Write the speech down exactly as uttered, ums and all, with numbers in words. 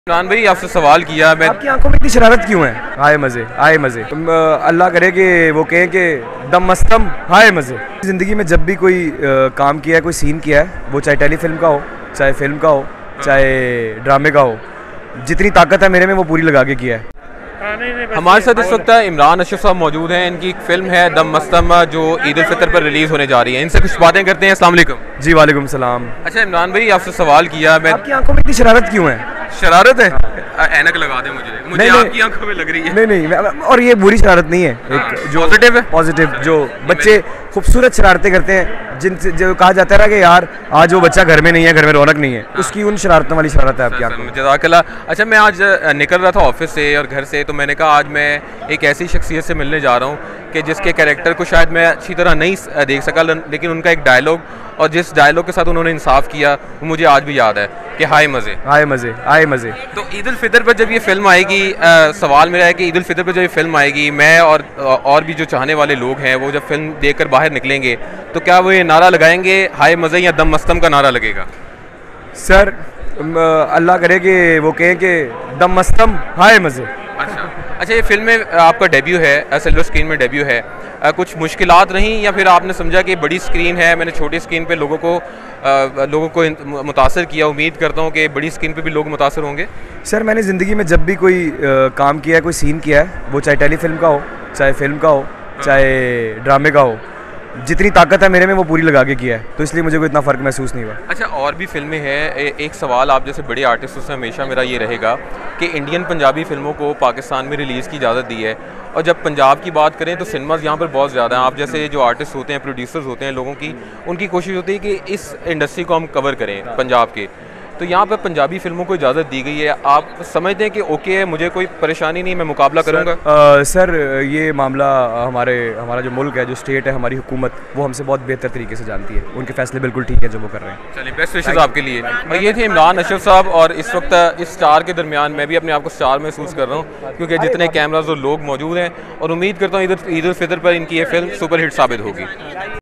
इमरान भाई आपसे सवाल किया मैं। आपकी आंखों में इतनी शरारत क्यों है? आए मजे आए मजे। तुम अल्लाह करे कि वो कहें कि दम मस्तम आए मजे। ज़िंदगी में जब भी कोई आ, काम किया है, कोई सीन किया है, वो चाहे टेलीफिल्म का हो, चाहे फिल्म का हो, चाहे ड्रामे का हो, जितनी ताकत है मेरे में वो पूरी लगा के किया है। हमारे साथ इस वक्त इमरान अशरफ साहब मौजूद हैं। इनकी एक फिल्म है दम मस्तम जो ईद उल फितर पर रिलीज़ होने जा रही है। इनसे कुछ बातें करते हैं। अस्सलाम वालेकुम। जी वालेकुम सलाम। अच्छा इमरान भाई आपसे सवाल किया मैं। आपकी आंखों में इतनी शरारत क्यों है? शरारत है? ऐनक लगा दे मुझे मुझे नहीं, आपकी आंखों में लग रही है। नहीं नहीं, और ये बुरी शरारत नहीं है, एक जो पॉजिटिव है। पॉजिटिव जो बच्चे खूबसूरत शरारतें करते हैं, जिनसे जो कहा जाता है ना कि यार आज वो बच्चा घर में नहीं है, घर में रौनक नहीं है, उसकी उन शरारतों वाली शरारत है आपकी आंखों में। जज़ाकल्लाह। अच्छा मैं आज निकल रहा था ऑफिस से और घर से, तो मैंने कहा आज मैं एक ऐसी शख्सियत से मिलने जा रहा हूँ कि जिसके कैरेक्टर को शायद मैं अच्छी तरह नहीं देख सका, लेकिन उनका एक डायलॉग और जिस डायलॉग के साथ उन्होंने इंसाफ किया वो मुझे आज भी याद है कि हाय मज़े आए मज़े आए मज़े। तो ईद उल फितर पर जब ये फिल्म आएगी, आ, सवाल मेरा है कि ईद उल फितर पर जब ये फिल्म आएगी, मैं और और भी जो चाहने वाले लोग हैं वो जब फिल्म देखकर बाहर निकलेंगे तो क्या वो ये नारा लगाएंगे हाय मज़े या दम मस्तम का नारा लगेगा? सर अल्लाह करे कि वो कहें कि दम मस्तम हाय मज़े। अच्छा अच्छा ये फिल्म में आपका डेब्यू है, सिल्वर स्क्रीन में डेब्यू है, आ, कुछ मुश्किलात रहीं या फिर आपने समझा कि बड़ी स्क्रीन है, मैंने छोटी स्क्रीन पे लोगों को आ, लोगों को मुतासर किया, उम्मीद करता हूँ कि बड़ी स्क्रीन पे भी लोग मुतासर होंगे? सर मैंने ज़िंदगी में जब भी कोई आ, काम किया है, कोई सीन किया है, वो चाहे टेलीफिल्म का हो, चाहे फिल्म का हो, चाहे ड्रामे का हो, जितनी ताकत है मेरे में वो पूरी लगा के किया है, तो इसलिए मुझे कोई इतना फ़र्क महसूस नहीं हुआ। अच्छा और भी फिल्में हैं, ए, एक सवाल आप जैसे बड़े आर्टिस्टों से हमेशा मेरा ये रहेगा कि इंडियन पंजाबी फिल्मों को पाकिस्तान में रिलीज़ की इजाज़त दी है, और जब पंजाब की बात करें तो सिनेमाज़ यहाँ पर बहुत ज़्यादा हैं। आप जैसे जो आर्टिस्ट होते हैं, प्रोड्यूसर्स होते हैं, लोगों की उनकी कोशिश होती है कि इस इंडस्ट्री को हम कवर करें पंजाब के, तो यहाँ पर पंजाबी फिल्मों को इजाज़त दी गई है। आप समझते हैं कि ओके है, मुझे कोई परेशानी नहीं, मैं मुकाबला करूँगा? सर, सर ये मामला हमारे हमारा जो मुल्क है, जो स्टेट है, हमारी हुकूमत, वो हमसे बहुत बेहतर तरीके से जानती है। उनके फैसले बिल्कुल ठीक है जो वो कर रहे हैं। चलिए बेस्ट विशेज़ आपके लिए। और ये थे इमरान अशरफ साहब, और इस वक्त इस स्टार के दरमियान मैं भी अपने आप को स्टार महसूस कर रहा हूँ, क्योंकि जितने कैमराज और लोग मौजूद हैं, और उम्मीद करता हूँ ईद उल फितर पर इनकी ये फिल्म सुपर हिट साबित होगी।